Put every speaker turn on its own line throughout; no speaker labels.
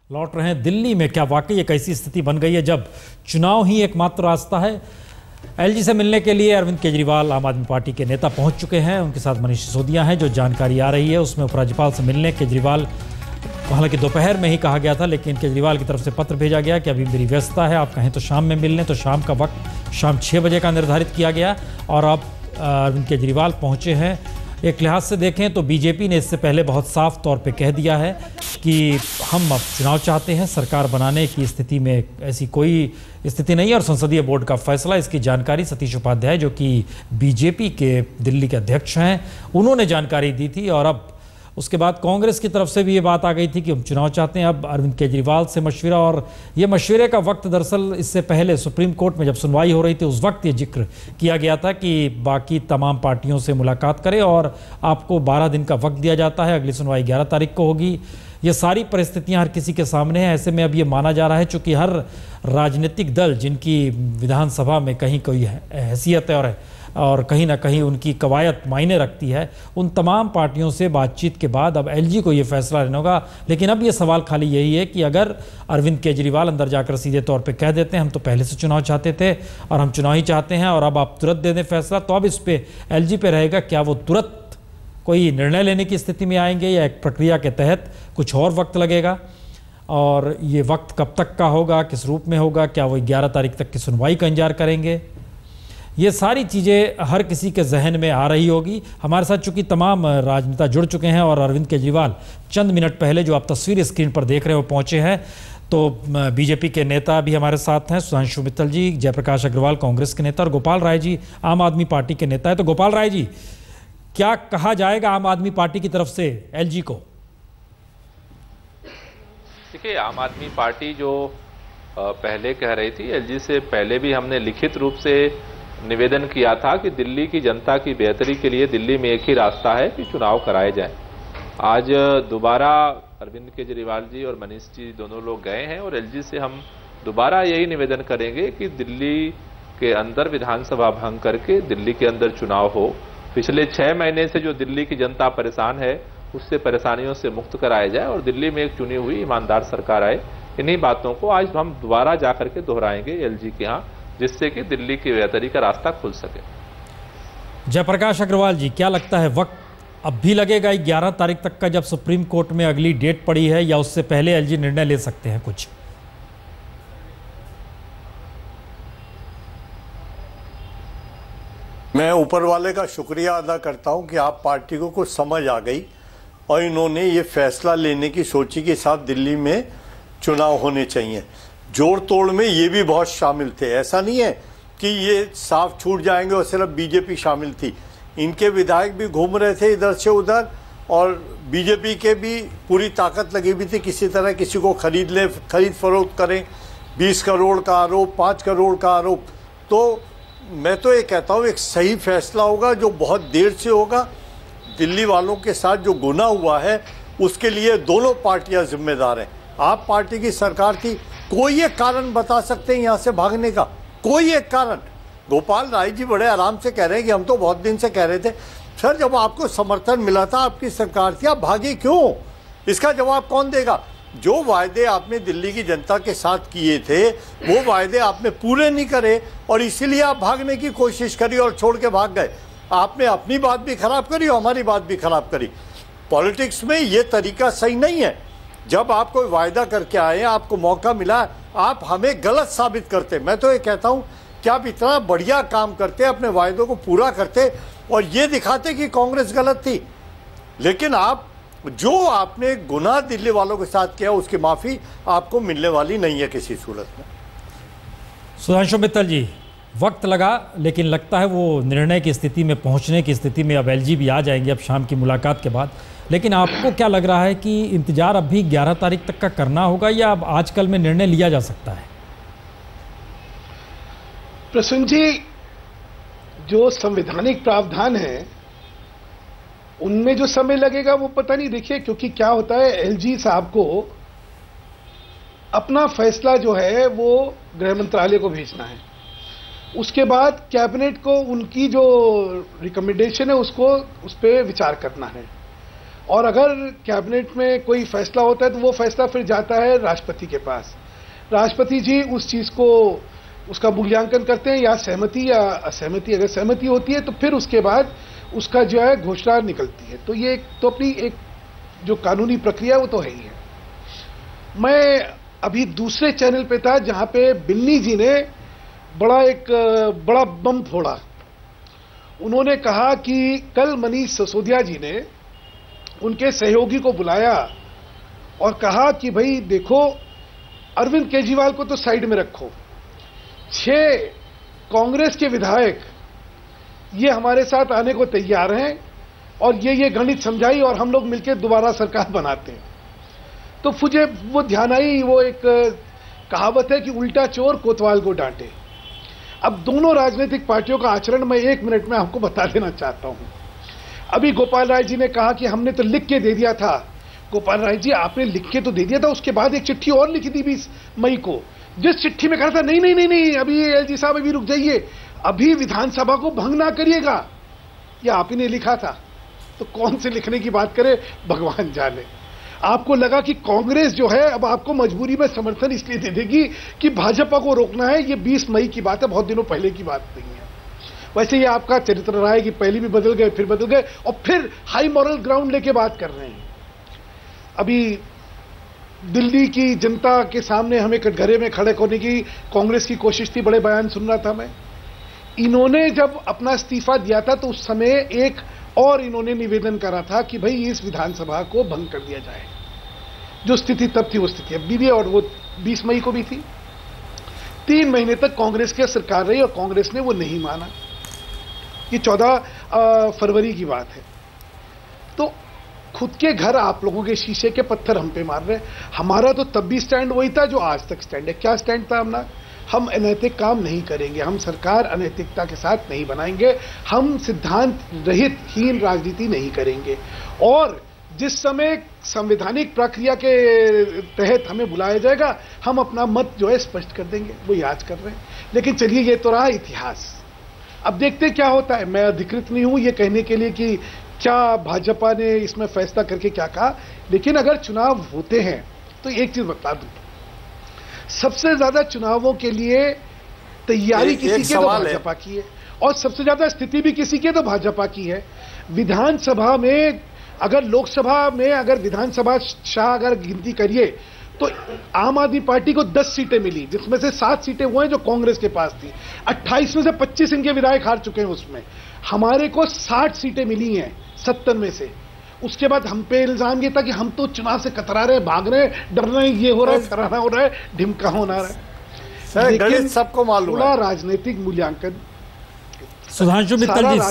लौट रहे हैं। दिल्ली में क्या वाकई एक ऐसी स्थिति बन गई है जब चुनाव ही एकमात्र रास्ता है? एलजी से मिलने के लिए अरविंद केजरीवाल आम आदमी पार्टी के नेता पहुंच चुके हैं। उनके साथ मनीष सिसोदिया हैं। जो जानकारी आ रही है उसमें उपराज्यपाल से मिलने केजरीवाल, हालांकि दोपहर में ही कहा गया था, लेकिन केजरीवाल की तरफ से पत्र भेजा गया कि अभी मेरी व्यस्तता है, आप कहें तो शाम में मिल लें। तो शाम का वक्त शाम 6 बजे का निर्धारित किया गया और अब अरविंद केजरीवाल पहुंचे हैं। एक लिहाज से देखें तो बीजेपी ने इससे पहले बहुत साफ तौर पे कह दिया है कि हम अब चुनाव चाहते हैं, सरकार बनाने की स्थिति में ऐसी कोई स्थिति नहीं है और संसदीय बोर्ड का फैसला। इसकी जानकारी सतीश उपाध्याय, जो कि बीजेपी के दिल्ली के अध्यक्ष हैं, उन्होंने जानकारी दी थी। और अब उसके बाद कांग्रेस की तरफ से भी ये बात आ गई थी कि हम चुनाव चाहते हैं। अब अरविंद केजरीवाल से मशविरा, और ये मशविरे का वक्त दरअसल इससे पहले सुप्रीम कोर्ट में जब सुनवाई हो रही थी उस वक्त ये जिक्र किया गया था कि बाकी तमाम पार्टियों से मुलाकात करें और आपको 12 दिन का वक्त दिया जाता है, अगली सुनवाई 11 तारीख को होगी। ये सारी परिस्थितियां हर किसी के सामने हैं। ऐसे में अब ये माना जा रहा है चूँकि हर राजनीतिक दल जिनकी विधानसभा में कहीं कोई हैसियत है और कहीं ना कहीं उनकी कवायद मायने रखती है, उन तमाम पार्टियों से बातचीत के बाद अब एलजी को ये फैसला लेना होगा। लेकिन अब ये सवाल खाली यही है कि अगर अरविंद केजरीवाल अंदर जाकर सीधे तौर पे कह देते हैं हम तो पहले से चुनाव चाहते थे और हम चुनाव ही चाहते हैं और अब आप तुरंत दे दें फैसला, तो अब इस पर एलजी पे रहेगा क्या वो तुरंत कोई निर्णय लेने की स्थिति में आएंगे या एक प्रक्रिया के तहत कुछ और वक्त लगेगा। और ये वक्त कब तक का होगा, किस रूप में होगा, क्या वो 11 तारीख तक की सुनवाई का इंतजार करेंगे, ये सारी चीज़ें हर किसी के जहन में आ रही होगी। हमारे साथ चूंकि तमाम राजनेता जुड़ चुके हैं और अरविंद केजरीवाल चंद मिनट पहले जो आप तस्वीर स्क्रीन पर देख रहे हो पहुंचे हैं, तो बीजेपी के नेता भी हमारे साथ हैं, सुधांशु मित्तल जी, जयप्रकाश अग्रवाल कांग्रेस के नेता और गोपाल राय जी आम आदमी पार्टी के नेता है। तो गोपाल राय जी, क्या कहा जाएगा आम आदमी पार्टी की तरफ से एलजी को?
देखिए, आम आदमी पार्टी जो पहले कह रही थी, एलजी से पहले भी हमने लिखित रूप से निवेदन किया था कि दिल्ली की जनता की बेहतरी के लिए दिल्ली में एक ही रास्ता है कि चुनाव कराए जाए। आज दोबारा अरविंद केजरीवाल जी और मनीष जी दोनों लोग गए हैं और एलजी से हम दोबारा यही निवेदन करेंगे कि दिल्ली के अंदर विधानसभा भंग करके दिल्ली के अंदर चुनाव हो। पिछले 6 महीने से जो दिल्ली की जनता परेशान है उससे परेशानियों से मुक्त कराया जाए और दिल्ली में एक चुनी हुई ईमानदार सरकार आए। इन्हीं बातों को आज हम दोबारा जाकर के दोहराएंगे एलजी के यहाँ, जिससे कि दिल्ली की बेहतरी का रास्ता खुल सके।
जयप्रकाश अग्रवाल जी, क्या लगता है वक्त अब भी लगेगा 11 तारीख तक का, जब सुप्रीम कोर्ट में अगली डेट पड़ी है, या उससे पहले एलजी निर्णय ले सकते हैं कुछ?
मैं ऊपर वाले का शुक्रिया अदा करता हूं कि आप पार्टी को कुछ समझ आ गई और इन्होंने ये फैसला लेने की सोची के साथ दिल्ली में चुनाव होने चाहिए। जोड़ तोड़ में ये भी बहुत शामिल थे, ऐसा नहीं है कि ये साफ छूट जाएंगे और सिर्फ बीजेपी शामिल थी। इनके विधायक भी घूम रहे थे इधर से उधर और बीजेपी के भी पूरी ताकत लगी हुई थी किसी तरह किसी को खरीद फरोख्त करें। 20 करोड़ का आरोप, 5 करोड़ का आरोप। तो मैं तो ये कहता हूँ एक सही फैसला होगा जो बहुत देर से होगा। दिल्ली वालों के साथ जो गुनाह हुआ है उसके लिए दोनों पार्टियां जिम्मेदार हैं। आप पार्टी की सरकार थी, कोई एक कारण बता सकते हैं यहाँ से भागने का, कोई एक कारण? गोपाल राय जी बड़े आराम से कह रहे हैं कि हम तो बहुत दिन से कह रहे थे। सर, जब आपको समर्थन मिला था, आपकी सरकार थी, आप भागे क्यों? इसका जवाब कौन देगा? जो वायदे आपने दिल्ली की जनता के साथ किए थे वो वायदे आपने पूरे नहीं करे और इसीलिए आप भागने की कोशिश करी और छोड़ के भाग गए। आपने अपनी बात भी खराब करी और हमारी बात भी खराब करी। पॉलिटिक्स में ये तरीका सही नहीं है। जब आप कोई वायदा करके आए, आपको मौका मिला, आप हमें गलत साबित करते। मैं तो ये कहता हूँ कि आप इतना बढ़िया काम करते, अपने वायदों को पूरा करते और ये दिखाते कि कांग्रेस गलत थी। लेकिन आप जो आपने गुनाह दिल्ली वालों के साथ किया उसकी माफ़ी आपको मिलने वाली नहीं है किसी सूरत में।
सुधांशु मित्तल जी, वक्त लगा लेकिन लगता है वो निर्णय की स्थिति में पहुंचने की स्थिति में अब एलजी भी आ जाएंगे अब शाम की मुलाकात के बाद। लेकिन आपको क्या लग रहा है कि इंतजार अब भी 11 तारीख तक का करना होगा या अब आजकल में निर्णय लिया जा सकता है?
प्रसून जी, जो संवैधानिक प्रावधान है उनमें जो समय लगेगा वो पता नहीं। देखिए, क्योंकि क्या होता है, एलजी साहब को अपना फैसला जो है वो गृह मंत्रालय को भेजना है, उसके बाद कैबिनेट को उनकी जो रिकमेंडेशन है उसको उस पर विचार करना है और अगर कैबिनेट में कोई फैसला होता है तो वो फैसला फिर जाता है राष्ट्रपति के पास। राष्ट्रपति जी उस चीज को, उसका मूल्यांकन करते हैं, या सहमति या असहमति। अगर सहमति होती है तो फिर उसके बाद उसका जो है घोषणा निकलती है। तो ये तो अपनी एक जो कानूनी प्रक्रिया वो तो है ही है। मैं अभी दूसरे चैनल पे था जहां पे बिन्नी जी ने बड़ा बम फोड़ा। उन्होंने कहा कि कल मनीष सिसोदिया जी ने उनके सहयोगी को बुलाया और कहा कि भाई देखो, अरविंद केजरीवाल को तो साइड में रखो, 6 कांग्रेस के विधायक ये हमारे साथ आने को तैयार हैं और ये गणित समझाई और हम लोग मिलकर दोबारा सरकार बनाते हैं। तो मुझे वो ध्यान आई, वो एक कहावत है कि उल्टा चोर कोतवाल को डांटे। अब दोनों राजनीतिक पार्टियों का आचरण मैं 1 मिनट में आपको बता देना चाहता हूं। अभी गोपाल राय जी ने कहा कि हमने तो लिख के दे दिया था। गोपाल राय जी, आपने लिख के तो दे दिया था, उसके बाद एक चिट्ठी और लिखी थी 20 मई को, जिस चिट्ठी में कहा था नहीं नहीं नहीं नहीं, अभी एलजी साहब अभी रुक जाइए, अभी विधानसभा को भंग ना करिएगा। यह आप ही ने लिखा था। तो कौन से लिखने की बात करे, भगवान जाने। आपको लगा कि कांग्रेस जो है अब आपको मजबूरी में समर्थन इसलिए दे देगी कि भाजपा को रोकना है। ये 20 मई की बात है, बहुत दिनों पहले की बात नहीं है। वैसे ये आपका चरित्र रहा है कि पहले भी बदल गए, फिर बदल गए और फिर हाई मॉरल ग्राउंड लेके बात कर रहे हैं। अभी दिल्ली की जनता के सामने हमें कटघरे में खड़े होने की कांग्रेस की कोशिश थी, बड़े बयान सुन रहा था मैं। इन्होंने जब अपना इस्तीफा दिया था तो उस समय एक और इन्होंने निवेदन करा था कि भाई इस विधानसभा को भंग कर दिया जाए। जो स्थिति तब थी वो स्थिति अब भी, और वो 20 मई को भी थी। 3 महीने तक कांग्रेस की सरकार रही और कांग्रेस ने वो नहीं माना। ये 14 फरवरी की बात है। तो खुद के घर आप लोगों के शीशे के पत्थर हम पे मार रहे। हमारा तो तब भी स्टैंड वही था जो आज तक स्टैंड है। क्या स्टैंड था हमारा? हम अनैतिक काम नहीं करेंगे, हम सरकार अनैतिकता के साथ नहीं बनाएंगे, हम सिद्धांत रहित हीन राजनीति नहीं करेंगे। और जिस समय संवैधानिक प्रक्रिया के तहत हमें बुलाया जाएगा, हम अपना मत जो है स्पष्ट कर देंगे। वो याद कर रहे हैं। लेकिन चलिए, ये तो रहा इतिहास। अब देखते क्या होता है। मैं अधिकृत नहीं हूं ये कहने के लिए कि क्या भाजपा ने इसमें फैसला करके क्या कहा, लेकिन अगर चुनाव होते हैं तो एक चीज बता दूं, सबसे ज्यादा चुनावों के लिए तैयारी किसी के तो भाजपा की है और सबसे ज्यादा स्थिति भी किसी के तो भाजपा की है। विधानसभा में अगर लोकसभा में अगर विधानसभा शाह अगर गिनती करिए तो आम आदमी पार्टी को 10 सीटें मिली, जिसमें से 7 सीटें वो हैं जो कांग्रेस के पास थी। 28 में से 25 इनके विधायक हार चुके हैं। उसमें हमारे को 60 सीटें मिली हैं 70 में से। उसके बाद हम पे इल्जाम ये था कि हम तो चुनाव से कतरा रहे, भाग रहे, डर रहे, ये हो रहा है, फलाना हो रहा है, ढिमका होना रहा है।
लेकिन सबको मालूम है
राजनीतिक मूल्यांकन,
सुधांशु मित्तल जी,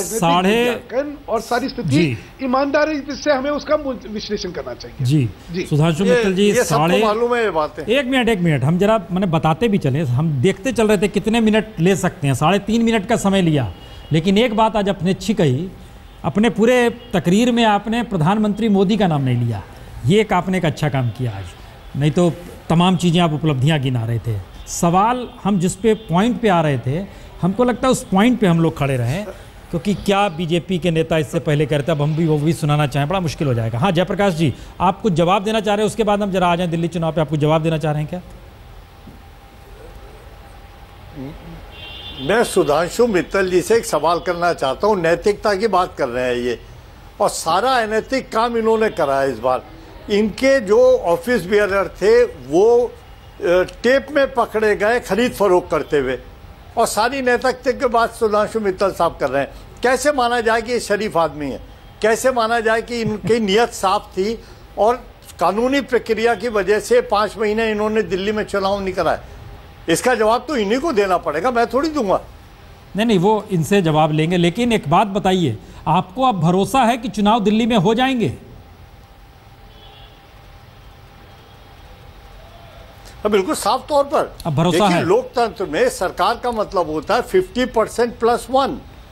और सारी स्थिति ईमानदारी से हमें उसका विश्लेषण करना चाहिए।
जी सुधांशु मित्तल जी,
सबको मालूम है ये बातें।
एक मिनट हम जरा मैंने बताते भी चले, हम देखते चल रहे थे कितने मिनट ले सकते हैं। 3.5 मिनट का समय लिया। लेकिन एक बात आज आपने अच्छी कही, अपने पूरे तकरीर में आपने प्रधानमंत्री मोदी का नाम नहीं लिया। ये एक आपने एक अच्छा काम किया आज, नहीं तो तमाम चीज़ें आप उपलब्धियां गिना रहे थे। सवाल हम जिस पे पॉइंट पे आ रहे थे, हमको लगता है उस पॉइंट पे हम लोग खड़े रहें, क्योंकि क्या बीजेपी के नेता इससे पहले करते, अब हम भी वो भी सुनाना चाहें बड़ा मुश्किल हो जाएगा। हाँ जयप्रकाश जी, आप कुछ जवाब देना चाह रहे हैं, उसके बाद हम जरा आ जाएं दिल्ली चुनाव पे। आप कुछ जवाब देना चाह रहे हैं क्या?
मैं सुधांशु मित्तल जी से एक सवाल करना चाहता हूं। नैतिकता की बात कर रहे हैं ये, और सारा अनैतिक काम इन्होंने करा है इस बार। इनके जो ऑफिस बियरर थे वो टेप में पकड़े गए खरीद फरोख्त करते हुए, और सारी नैतिकता की बात सुधांशु मित्तल साहब कर रहे हैं। कैसे माना जाए कि ये शरीफ आदमी है? कैसे माना जाए कि इनकी नीयत साफ थी और कानूनी प्रक्रिया की वजह से 5 महीने इन्होंने दिल्ली में चुनाव नहीं कराए? इसका जवाब तो इन्हीं को देना पड़ेगा, मैं थोड़ी दूंगा।
नहीं, वो इनसे जवाब लेंगे। लेकिन एक बात बताइए, आपको अब भरोसा है कि चुनाव दिल्ली में हो जाएंगे?
बिल्कुल साफ तौर पर
अब भरोसा है।
लोकतंत्र में सरकार का मतलब होता है 50% +1।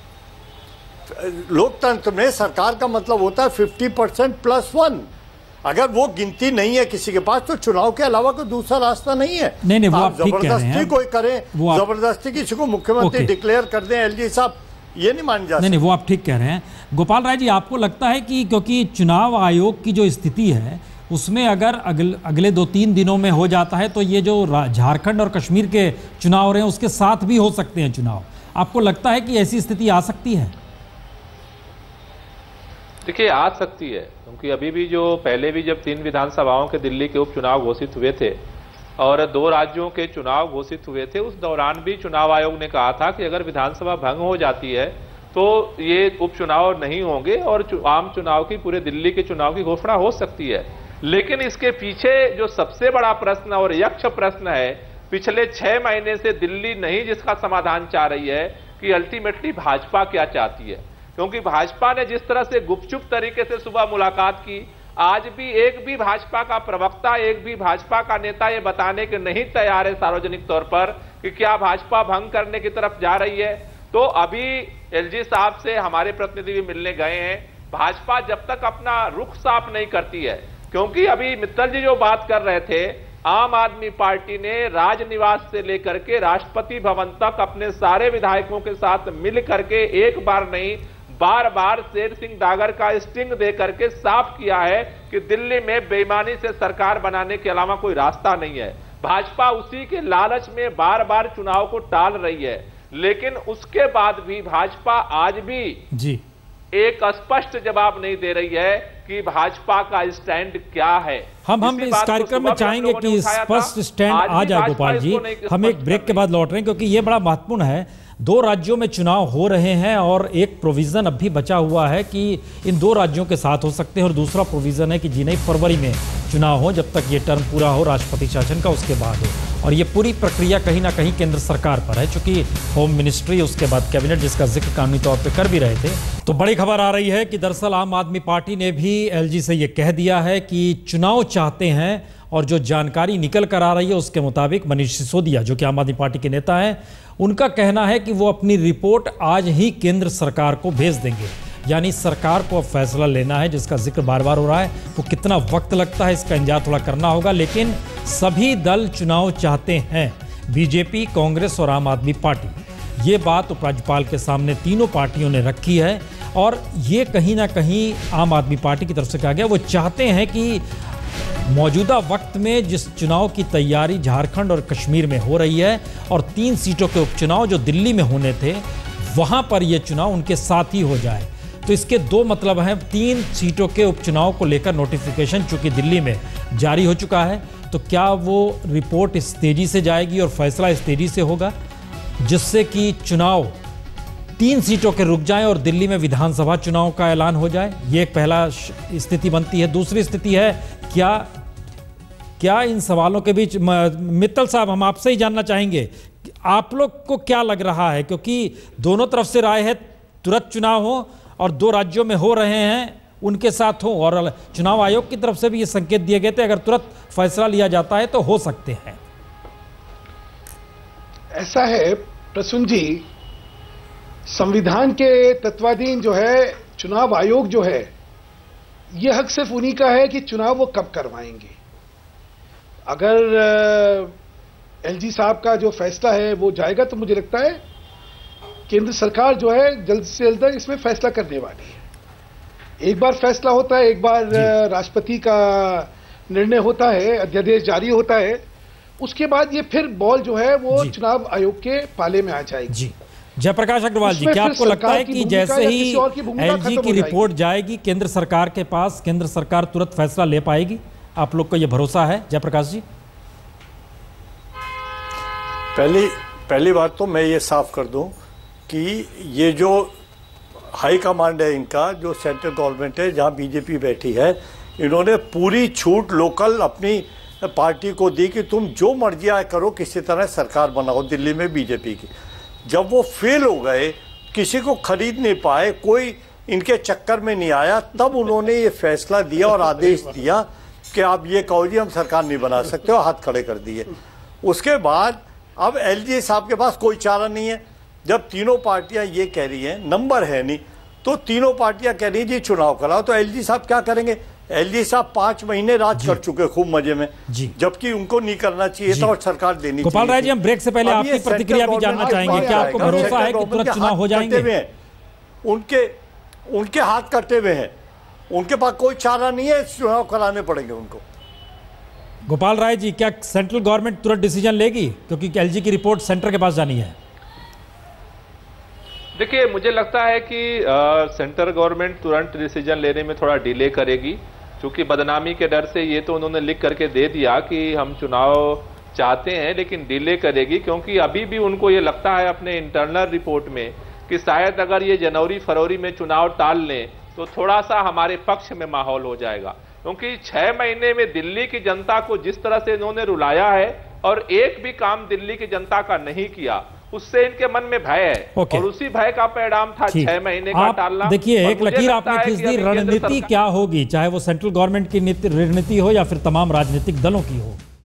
लोकतंत्र में सरकार का मतलब होता है 50% +1। अगर वो गिनती नहीं है किसी के पास, तो चुनाव के अलावा कोई दूसरा रास्ता नहीं है।
नहीं, वो आप ठीक कह रहे हैं।
जबरदस्ती कोई करे, जबरदस्ती किसी को मुख्यमंत्री डिक्लेयर कर दें, एलजी साहब ये नहीं मान जा
नहीं, वो आप ठीक कह रहे हैं। गोपाल राय जी, आपको लगता है कि क्योंकि चुनाव आयोग की जो स्थिति है उसमें अगर अगले 2-3 दिनों में हो जाता है तो ये जो झारखंड और कश्मीर के चुनाव रहे हैं उसके साथ भी हो सकते हैं चुनाव, आपको लगता है कि ऐसी स्थिति आ सकती है?
देखिए, आ सकती है, क्योंकि अभी भी जो पहले भी जब 3 विधानसभाओं के दिल्ली के उपचुनाव घोषित हुए थे और 2 राज्यों के चुनाव घोषित हुए थे, उस दौरान भी चुनाव आयोग ने कहा था कि अगर विधानसभा भंग हो जाती है तो ये उपचुनाव नहीं होंगे और आम चुनाव की, पूरे दिल्ली के चुनाव की घोषणा हो सकती है। लेकिन इसके पीछे जो सबसे बड़ा प्रश्न और यक्ष प्रश्न है, पिछले 6 महीने से दिल्ली नहीं जिसका समाधान चाह रही है कि अल्टीमेटली भाजपा क्या चाहती है। क्योंकि भाजपा ने जिस तरह से गुपचुप तरीके से सुबह मुलाकात की, आज भी एक भी भाजपा का प्रवक्ता, एक भी भाजपा का नेता ये बताने के नहीं तैयार है सार्वजनिक तौर पर कि क्या भाजपा भंग करने की तरफ जा रही है। तो अभी एलजी साहब से हमारे प्रतिनिधि भी मिलने गए हैं। भाजपा जब तक अपना रुख साफ नहीं करती है, क्योंकि अभी मित्तल जी जो बात कर रहे थे, आम आदमी पार्टी ने राजनिवास से लेकर के राष्ट्रपति भवन तक अपने सारे विधायकों के साथ मिल करके एक बार नहीं, बार बार शेर सिंह डागर का स्टिंग दे करके साफ किया है कि दिल्ली में बेईमानी से सरकार बनाने के अलावा कोई रास्ता नहीं है। भाजपा उसी के लालच में बार बार चुनाव को टाल रही है, लेकिन उसके बाद भी भाजपा आज भी
जी
एक स्पष्ट जवाब नहीं दे रही है कि भाजपा का स्टैंड क्या है।
हम इस कार्यक्रम में चाहेंगे कि स्पष्ट स्टैंड आ जाए। गोपाल जी, हम एक ब्रेक के बाद लौट रहे हैं क्योंकि ये बड़ा महत्वपूर्ण है। 2 राज्यों में चुनाव हो रहे हैं और एक प्रोविजन अब भी बचा हुआ है कि इन 2 राज्यों के साथ हो सकते हैं और दूसरा प्रोविजन है कि जी नहीं, फरवरी में चुनाव हो, जब तक ये टर्म पूरा हो राष्ट्रपति शासन का, उसके बाद हो। और ये पूरी प्रक्रिया कहीं ना कहीं केंद्र सरकार पर है, चूंकि होम मिनिस्ट्री, उसके बाद कैबिनेट, जिसका जिक्र कानूनी तौर पर कर भी रहे थे। तो बड़ी खबर आ रही है कि दरअसल आम आदमी पार्टी ने भी एलजी से ये कह दिया है कि चुनाव चाहते हैं और जो जानकारी निकल कर आ रही है उसके मुताबिक मनीष सिसोदिया, जो कि आम आदमी पार्टी के नेता हैं, उनका कहना है कि वो अपनी रिपोर्ट आज ही केंद्र सरकार को भेज देंगे। यानी सरकार को अब फैसला लेना है, जिसका जिक्र बार बार हो रहा है। वो कितना वक्त लगता है इसका इंतजार थोड़ा करना होगा, लेकिन सभी दल चुनाव चाहते हैं, बीजेपी, कांग्रेस और आम आदमी पार्टी। ये बात उपराज्यपाल के सामने तीनों पार्टियों ने रखी है और ये कहीं ना कहीं आम आदमी पार्टी की तरफ से कहा गया, वो चाहते हैं कि मौजूदा वक्त में जिस चुनाव की तैयारी झारखंड और कश्मीर में हो रही है और 3 सीटों के उपचुनाव जो दिल्ली में होने थे, वहां पर यह चुनाव उनके साथ ही हो जाए। तो इसके 2 मतलब हैं। 3 सीटों के उपचुनाव को लेकर नोटिफिकेशन चूंकि दिल्ली में जारी हो चुका है, तो क्या वो रिपोर्ट इस तेजी से जाएगी और फैसला इस तेजी से होगा जिससे कि चुनाव 3 सीटों के रुक जाएं और दिल्ली में विधानसभा चुनाव का ऐलान हो जाए? ये एक पहला स्थिति बनती है। दूसरी स्थिति है, क्या इन सवालों के बीच, मित्तल साहब, हम आपसे ही जानना चाहेंगे, आप लोग को क्या लग रहा है, क्योंकि दोनों तरफ से राय है तुरंत चुनाव हो और 2 राज्यों में हो रहे हैं उनके साथ हो, और चुनाव आयोग की तरफ से भी ये संकेत दिए गए थे अगर तुरंत फैसला लिया जाता है तो हो सकते हैं।
ऐसा है प्रसून जी, संविधान के तत्वाधीन जो है चुनाव आयोग जो है, यह हक सिर्फ उन्हीं का है कि चुनाव वो कब करवाएंगे। अगर एलजी साहब का जो फैसला है वो जाएगा तो मुझे लगता है केंद्र सरकार जो है जल्द से जल्द इसमें फैसला करने वाली है। एक बार फैसला होता है, एक बार राष्ट्रपति का निर्णय होता है, अध्यादेश जारी होता है, उसके बाद ये फिर बॉल जो है वो चुनाव आयोग के पाले में आ जाएगी।
जी, जयप्रकाश अग्रवाल जी, क्या आपको लगता है कि जैसे ही एलजी की रिपोर्ट जाएगी केंद्र सरकार के पास, केंद्र सरकार तुरंत फैसला ले पाएगी? आप लोग को यह भरोसा है जयप्रकाश जी?
पहली बात तो मैं ये साफ कर दूं कि ये जो हाई कमांड है इनका, जो सेंट्रल गवर्नमेंट है जहां बीजेपी बैठी है, इन्होंने पूरी छूट लोकल अपनी पार्टी को दी कि तुम जो मर्जी करो, किसी तरह सरकार बनाओ दिल्ली में बीजेपी की। जब वो फेल हो गए, किसी को खरीद नहीं पाए, कोई इनके चक्कर में नहीं आया, तब उन्होंने ये फैसला दिया और आदेश दिया कि आप ये कहो जी हम सरकार नहीं बना सकते, और हाथ खड़े कर दिए। उसके बाद अब एलजी साहब के पास कोई चारा नहीं है। जब तीनों पार्टियां ये कह रही हैं, नंबर है नहीं, तो तीनों पार्टियां कह रही हैं जी चुनाव कराओ, तो एलजी साहब क्या करेंगे? एलजी साहब 5 महीने राज कर चुके खूब मजे में, जबकि उनको नहीं करना चाहिए था और सरकार देनी चाहिए।
गोपाल राय जी, हम ब्रेक से पहले आपकी प्रतिक्रिया भी जानना चाहेंगे। क्या आपको भरोसा है कि तुरंत चुनाव हो जाएंगे?
उनके हाथ कटे हुए हैं, उनके पास कोई चारा नहीं है, चुनाव कराने पड़ेंगे उनको।
गोपाल राय जी, क्या सेंट्रल गवर्नमेंट तुरंत डिसीजन लेगी, क्योंकि एलजी की रिपोर्ट सेंटर के पास जानी है?
देखिए, मुझे लगता है कि सेंट्रल गवर्नमेंट तुरंत डिसीजन लेने में थोड़ा डिले करेगी, क्योंकि बदनामी के डर से ये तो उन्होंने लिख करके दे दिया कि हम चुनाव चाहते हैं, लेकिन डिले करेगी क्योंकि अभी भी उनको ये लगता है अपने इंटरनल रिपोर्ट में कि शायद अगर ये जनवरी फरवरी में चुनाव टाल लें तो थोड़ा सा हमारे पक्ष में माहौल हो जाएगा। क्योंकि 6 महीने में दिल्ली की जनता को जिस तरह से इन्होंने रुलाया है और एक भी काम दिल्ली की जनता का नहीं किया, उससे इनके मन में भय है और उसी भय का परिणाम था 6 महीने का टालना।
देखिए, एक लकीर आपने खींच दी, रणनीति क्या होगी, चाहे वो सेंट्रल गवर्नमेंट की रणनीति हो या फिर तमाम राजनीतिक दलों की हो।